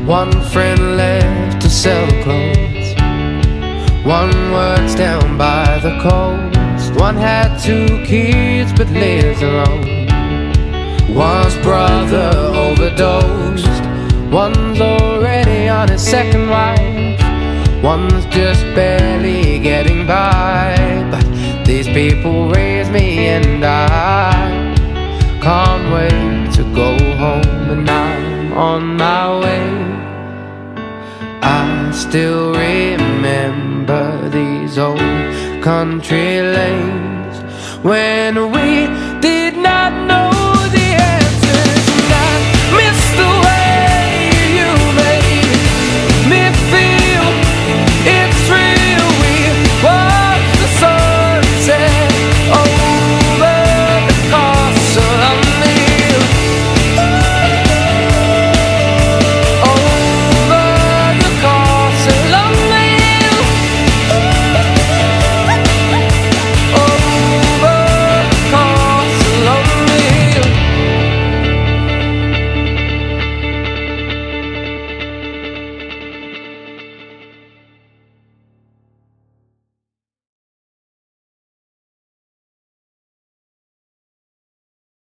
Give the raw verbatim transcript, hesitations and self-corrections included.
One friend left to sell clothes, one works down by the coast. One had two kids but lives alone. One's brother overdosed, one's already on his second wife, one's just barely getting by. But these people raise me and I can't wait to go home, and I'm on my way. I still remember these old country lanes when we